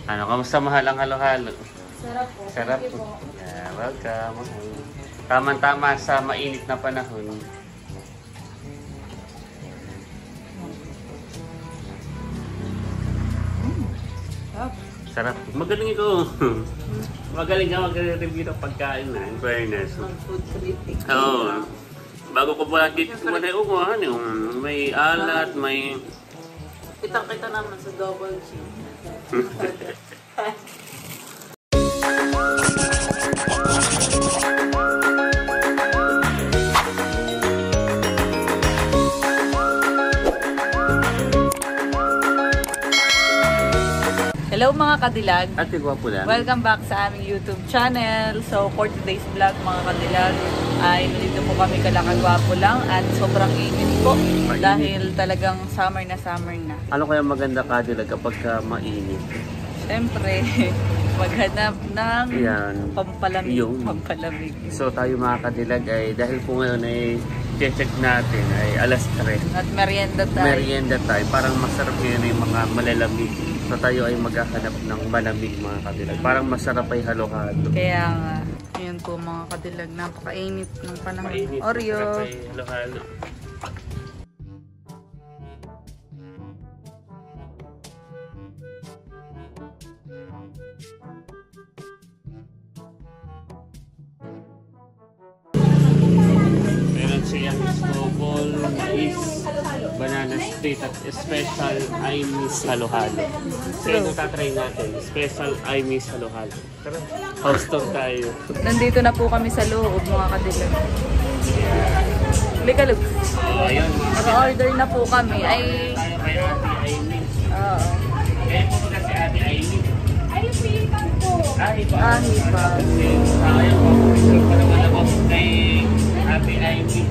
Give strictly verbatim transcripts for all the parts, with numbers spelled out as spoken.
Ano, kamusta mahal ang halo-halo? Sarap po. Sarap po. Yeah, welcome. Tama-tama sa mainit na panahon. Sarap. Sarap. Magaling ito. Magaling ka mag-review ng pagkain na. In fairness. Food critic. Oo. Bago ko pa dito ko na yung ano, may alat, may... Kitang-kita naman sa double G. Hello mga kadilag! Ate, gwapo lang. Welcome back sa aming YouTube channel. So for today's vlog mga kadilag ay nandito po kami kalakagwapo lang at sobrang init po Mainit. dahil talagang summer na summer na. Ano kaya maganda kadilag kapag ka mainit? Siyempre, maghanap ng Yan. pampalamig. Yung. pampalamig. So tayo mga kadilag ay dahil po ngayon ay check natin ay alas tres. At merienda tayo. Merienda time. Parang masarap yun yung mga malalamig. So tayo ay maghahanap ng malamig mga kadilag. Parang masarap ay halo-halo. Kaya nga, yun po mga kadilag, napakainit ng panahon. Mainit. Oreo. Masarap ay halo-halo. Meron siyang snowball, mais, banana split at special imis halo-halo. So ito tatry natin. Special imis halo-halo. Tara, house tour tayo. Nandito na po kami sa loob mga kadilag. Halika, Lug. Ayun. Naka-order na po kami. Ay, Tayo kay Ate Imis. oo. Kaya po muna si Ate Imis. Ay, pilipan po. Ah, iba. Ah, iba. Ayaw po. Ito pa naman ako kay Ate Imis.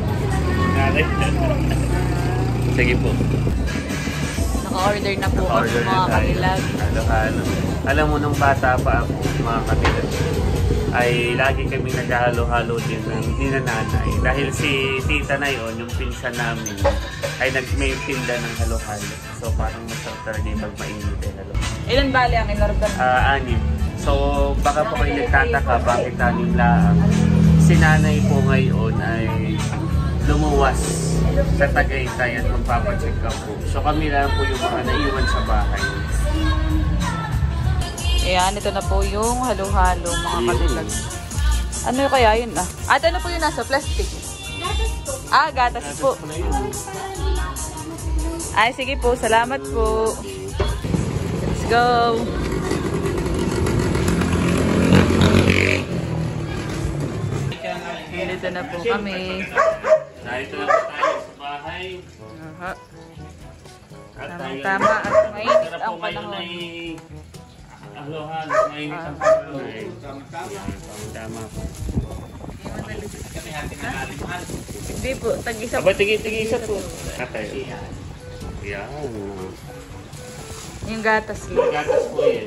Sige po. Naka-order na po kami Order mga na tayo. kadilag. Halo-halo. Alam mo, nung bata pa ako, mga katilag, ay lagi kami naghahalo-halo din ng dinananay. Dahil si Tita na yun, yung pinsan namin, ay nag-may tinda ng halo-halo. So parang masarap talaga yung pag mainit ay halo. Ilan bali ang in-order? Ah, anim. So baka po kayo nagtataka bakit anim lang. Si nanay po ngayon ay lumuwas sa Tagaytay at magpapacheck up po. So kami lang po yung mga naiwan sa bahay. Ayan, ito na po yung halo-halo mga kadilag. Ano kaya yun ah? At ano po yung nasa plastic? Gatas po. Ah, gatas po. Ano yun? Ay, sige po. Salamat po. Let's go. Dito na po kami. Narito na po tayo sa bahay. Aha. At Tama-tama at mainit sarap ang po ngayon panahon. ay halo-halo. Mainit ang panahon ay tama po. Hindi po, tag-isa po. Aba, tigi-tigi-isa po. Okay. Yan. Yung gatas po. Gatas po yan.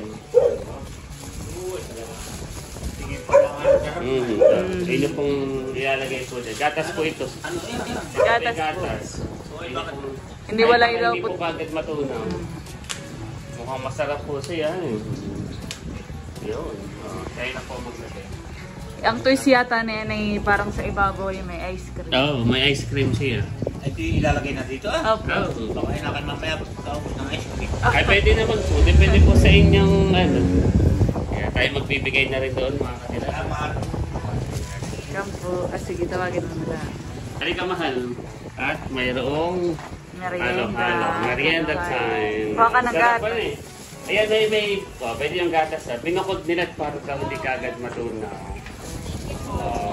Mm. Yun yung pong ilalagay po dyan. Gatas po ito. Gatas May po. gatas. Yun yung pong- Hindi wala kahit ilaw Hindi po. po kagad matunaw. Mukhang masarap po siya. Eh. Yun. Oh, kaya na po maglagay. Ang toys yata na yan ay parang sa ibabaw yung may ice cream. Oo, oh, may ice cream siya. Ito yung ilalagay na dito ah. Opo. Oo. Baka hinakan mamaya pagkakaupos ng ice cream. Ay, pwede naman po. Depende po sa inyong ano. Kaya tayo magbibigay na rin doon mga kanila. Salamat. Come po. Ah, sige, tawagin mo na. Halika mahal. At mayroong Merienda. halo-halo. Merienda time. Baka ng Sarap gatas. pa eh. Ayan, may, may, oh, pwede yung gatas ha. Binukod nila para ka hindi kagad matunaw. Oh.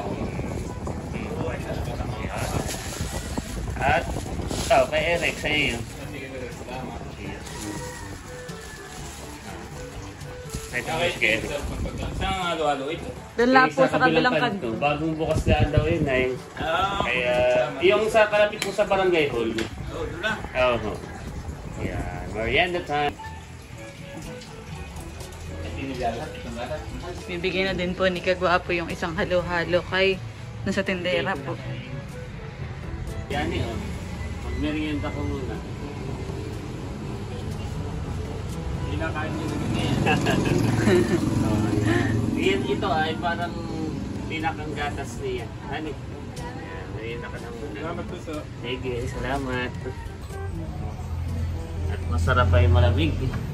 At, oh, kay Eric, sa iyo. Ito kay Eric. Saan ang halo-halo ito? Doon lang po Sa sa kabilang kanto. Bagong bukas daan daw yun ay. Ah, Kaya, yung sa kalapit po sa barangay hall. Oo, doon na. Oo. Yan, merienda time. Ito yung nilalat. Itong gatas. Bibigyan na din po ni Kagwapo yung isang halo-halo kay nasa tindera po. Yan eh, oh. Magmerienda ko muna. Pinakain niyo na ganyan. Oh, yan. Ito ay parang pinakang gatas niya. Ano? Ayan, ayun na ka ng Salamat po sa... sige, salamat. At masarap ay malamig.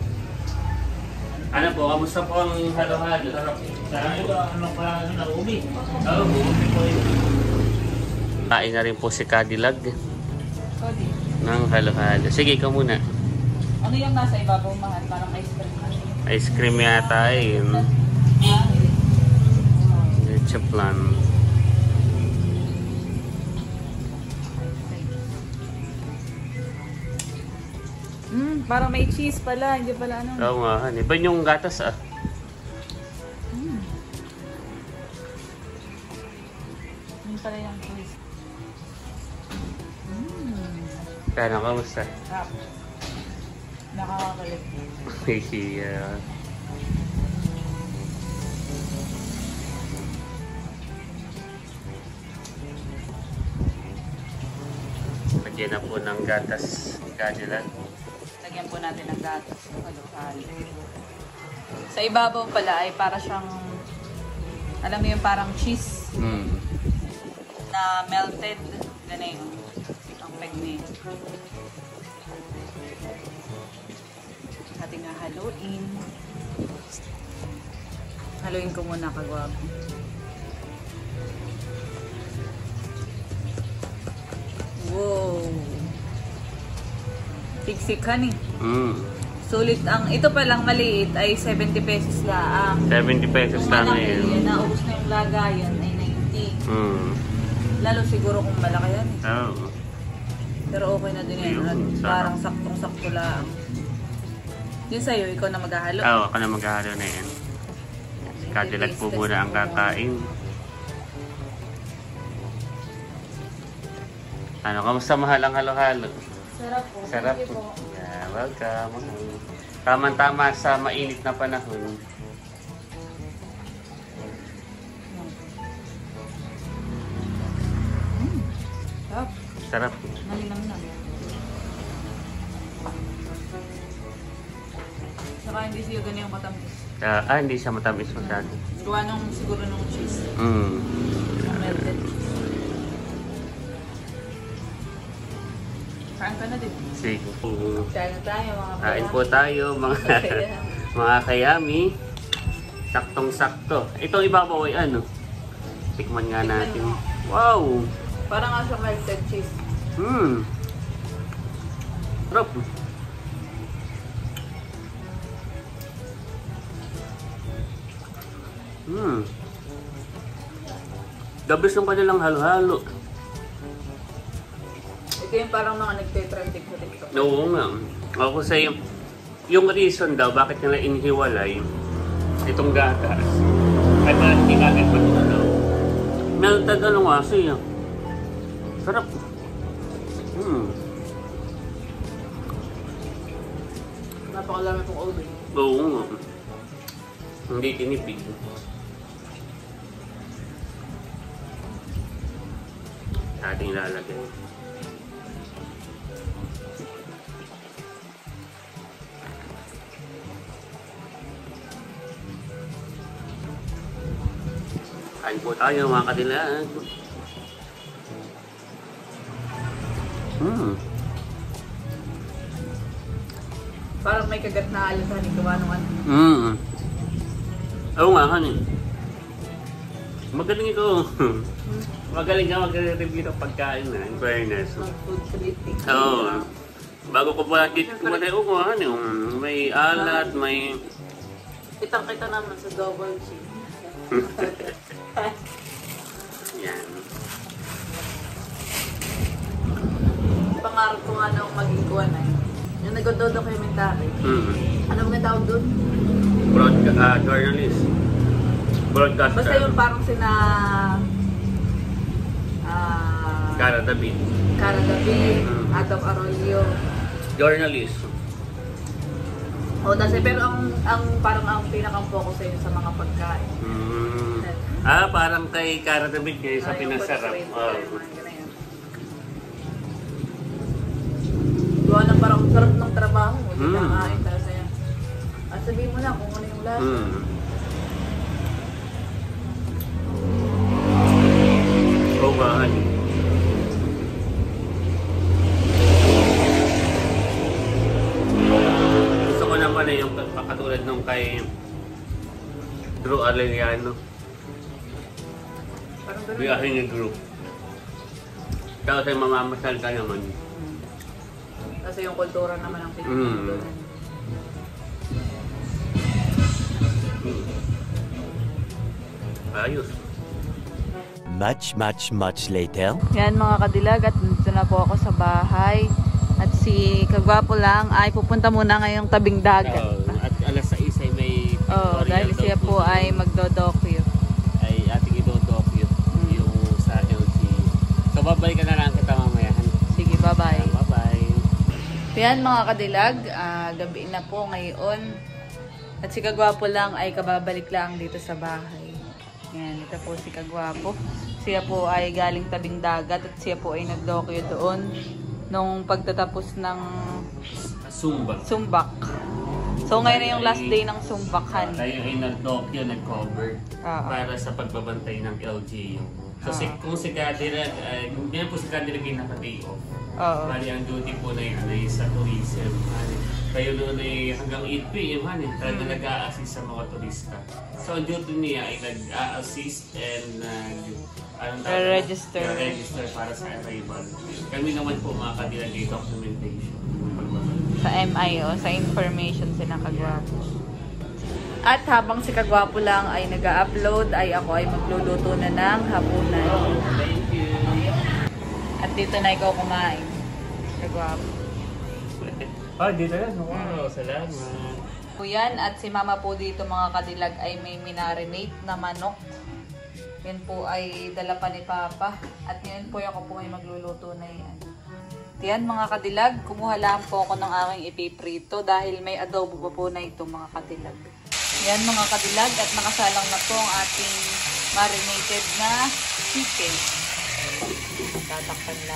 Ano po, kamusta po ang halo-halo? Sa ito, ano pa na umi? Oo, umi po yun. Kain na rin po si Cadillac Cody, ng halo-halo. Sige, ikaw muna. ano yung nasa ibabaw mahal? Parang ice cream. Ice cream yata yun. Ah, Leche plan. mm, parang may cheese pala. Hindi pala ano. Oo nga, han. Iba yung gatas ah. Mm. Yun pala yung cheese. Mm. Kaya kamusta? Sarap. Nakakakulit. Yeah. Lagyan na po ng gatas ni Cadillac. Lagyan po natin ng gatas. Halo-halo. Sa ibabaw pala ay para siyang, alam mo yung parang cheese Mm. na melted. Ganun yun. Ang peg niya. Ating haluin. Haluin ko muna kagwag. Wow! Siksik ka ni. Mm. Sulit ang, ito palang maliit ay seventy pesos lang. seventy pesos Kung lang malaki yun. yan, naubos na yung lagayan ay ninety. Mm. Lalo siguro kung malaki yan. eh. Oh. Pero okay na din yan. Ayun, At sarap. parang saktong-sakto lang. Yun sa'yo, ikaw na maghahalo. Oo, ako na maghahalo na yan. Si Cadillac po muna ang kakain. Ano, kamusta mahal ang halo-halo? Sarap po. Sarap Thank you po. po. Yeah, welcome. Tama-tama sa mainit na panahon. Mm. Sarap. Sarap. Malinam na. Saka hindi siya ganyan yung matamis. Ah, ah, hindi siya matamis masyado. Gawa nung siguro nung cheese. Mm. Yung melted cheese. Kain ka na din. Sige. Kain na tayo mga Kain kaya. po tayo mga Kaya. mga kayami. Saktong-sakto. Itong ibabaw ay ano? Tikman nga natin. Wow! Parang nga siya melted cheese. Hmm. Sarap. Hmm. Dabis ng kanilang halo-halo. Ito yung parang mga nagte-trending sa TikTok. Oo nga. Ako sa yung, yung reason daw bakit nila inihiwalay itong gatas. Ay parang hindi kagad pa ito daw. Melted ano nga siya. Sarap. Hmm. Napakalami pong oven. Oo nga. Hindi tinipid. Ating lalagay. Kain po tayo mga kadilag. Hmm. Parang may kagat na alisan ni gawa nung ano. Mm. Oo nga, kanin. Magaling ito. Magaling ka mag-review ng pagkain na, in fairness. Ng food critic. Oo. Bago ko pa dito kumatay ko, ano yung may alat, may... Kitang-kita naman sa double cheese. Yan. Pangarap ko nga nung maging kuwan ay. Yung nag-documentary. Mm. Ano mga tawag doon? Broadcast, uh, journalist. Broadcaster. Basta yung parang sina... Ah... Cara David. Cara David, Mm. Adam Arroyo. Journalist. O, tas, pero ang, ang parang ang pinakang focus ay sa mga pagkain. Mm. Ah, parang kay Cara David kayo sa Ah, yung pinasarap. portrait, Oh. yung mga ganyan. Gawa ng parang sarap ng trabaho mo. Hindi Mm. na kain talaga sa'yo. sabihin mo na kung ano yung lasa. Hmm. Oo ba, honey? Gusto ko naman eh yung katulad nung kay Drew Arellano. Parang ganun. Biyahe ni Drew. Tapos ay mamamasal ka naman. Hmm. Kasi yung kultura naman ang Mm. Pilipino. Ayos. Much, much, much later. Yan mga kadilag at nandito na po ako sa bahay. At si Kagwapo lang ay pupunta muna ngayong tabing dagat. Oo, at alas sais ay may Oo, dahil daw siya po ay magdodokyo. ay ating idodokyo Mm. yung sa L G. So babalikan na lang kita mamaya. Sige, bye-bye. Bye-bye. Yan mga kadilag, ah, gabi na po ngayon. At si Kagwapo lang ay kababalik lang dito sa bahay. Yan, ito po si Kagwapo. Siya po ay galing tabing dagat at siya po ay nagdokyo doon nung pagtatapos ng Zumba. sumbak. So ngayon na yung last day ng sumbakhan. Tayo ay nag-Tokyo, nag-cover Oo. para sa pagbabantay ng L G U. So si, Oo. kung si Cadillac, ay kung yan po si Cadillac ay naka-day off. Oo. Bali ang duty po na yun ay sa tourism. Hani. Kayo noon ay hanggang eight p m hani, talaga Mm. nag-a-assist sa mga turista. So ang duty niya ay nag-a-assist and nag anong tawag? Re-register. Re-register para sa arrival. Kami naman po mga Cadillac ay documentation. Sa M I O, sa information sila Kagwapo. At habang si Kagwapo lang ay nag-upload, ay ako ay magluluto na ng hapunan. Thank you. At dito na ikaw kumain. Kagwapo. Ah, dito yan. Wow, salamat. Po yan, at si Mama po dito mga kadilag ay may minarinate na manok. Yan po ay dala pa ni Papa. At ngayon po ako po ay magluluto na yan. Yan mga kadilag, kumuha lang po ako ng aking ipiprito dahil may adobo pa po na ito mga kadilag. Yan mga kadilag, at nakasalang na po ang ating marinated na chicken. Tatakpan na.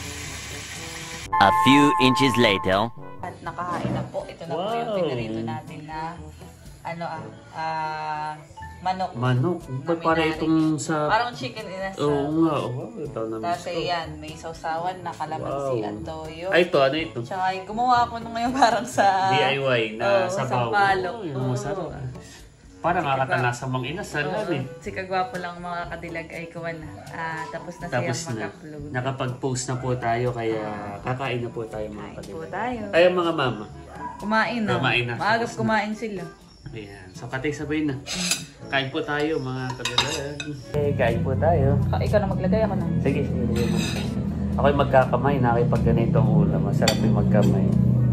A few inches later. At nakahain na po. Ito na po yung Wow. pinarito natin na ano ah, ah, manok. Manok. Ba't para itong sa... Parang chicken inasa. Oo nga. Oh, ito na Tapos yan, may sausawan na kalamansi Wow. at toyo. Ay, ito. Ano ito? Tsaka yung gumawa ako nung ngayon parang sa... D I Y na Oo, sabaw. sampalok. Oh, yung masarap. Parang nakakatanasa mong inasal. Oo, eh. si Kagwapo lang mga kadilag ay kuha na. Ah, tapos na Tapos siyang na. mag-upload. Nakapag-post na po tayo kaya kakain na po tayo mga Kain po kadilag. tayo. Ay, mga mama. Kumain na. Kumain na. Maagap Tapos na. kumain sila. Ayan. So, katay sabay na. Kain po tayo mga kadilag. Okay, kain po tayo. Ka- Ikaw na maglagay, ako na. Sige, sige. sige mo. Ako'y magkakamay. Nakipag ganito ang ulam. Masarap yung magkamay.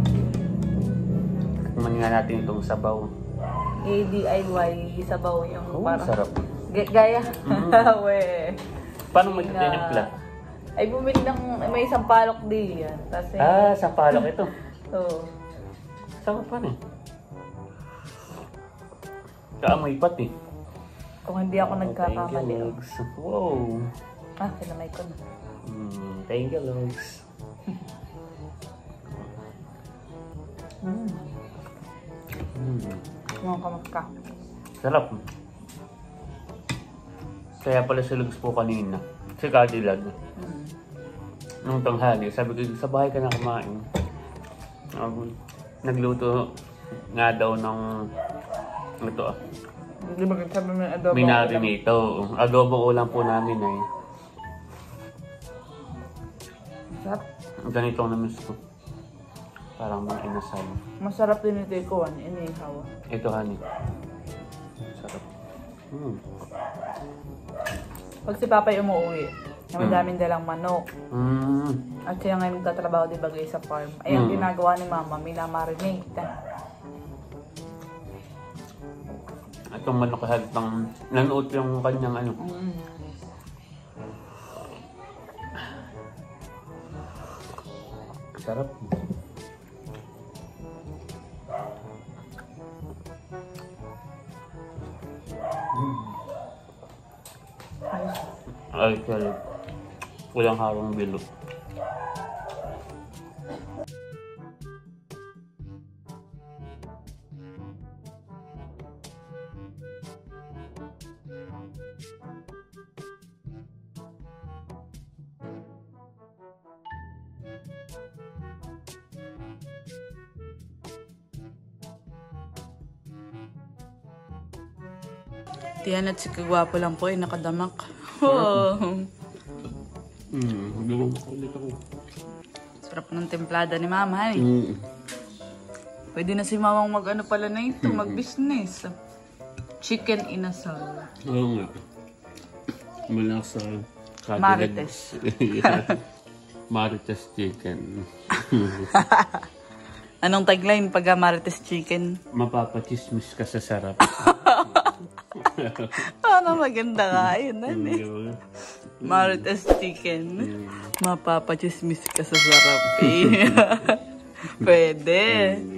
Tikman nga natin itong sabaw. A D I Y, sabaw yung Oo, parang... sarap. G- gaya. Mm. We. Paano Hindi na- magtitimpla? Ay, bumili ng may isang palok di yan. Kasi, Ah, sa palok ito. oo. Sarap pa rin. Kaamoy pati. Kung hindi ako Thank nagkakamali. you, oh. Logs. Wow. Ah, kinamay ko na. Mm, thank you, Logs. Mm. Mm, Mga kamas ka. sarap. Kaya pala si Logs po kanina. Si Cadillac. Mm. Nung tanghali, sabi ko, sa bahay ka na kumain. Um, nagluto nga daw ng ito ah. Hindi ba sabi mo yung adobo? Minarinate. Adobo ulam po namin ay. Masarap. Ganito ang namiss ko. Parang mga inasal. Masarap din ito ikuan. Inihaw. Ito, honey. Sarap. Hmm. Pag si Papa yung umuwi, na Mm. madaming dalang manok. Mm. At siya ngayon nagtatrabaho di bagay sa farm. Ay, ang Mm. ginagawa ni Mama, minamarinate. Itong manok halatang nanuot yung kanyang ano. Mm. Sarap. Ayos. Ay, sarap. Walang harong bilog. Tiyan at si Kagwapo lang po ay nakadamak. Oh. Mm, gano'n ulit ako. Sarap ng templada ni Mama. Eh. Mm. Pwede na si Mamang mag ano pala na ito, mag-business. Chicken inasal. Oo nga. Mula sa kadilag. Marites. Marites chicken. Anong tagline pag Marites chicken? Mapapachismis ka sa sarap. Ano maganda nga yun, eh. Marites chicken. Mapapachismis ka sa sarap, eh. Pwede.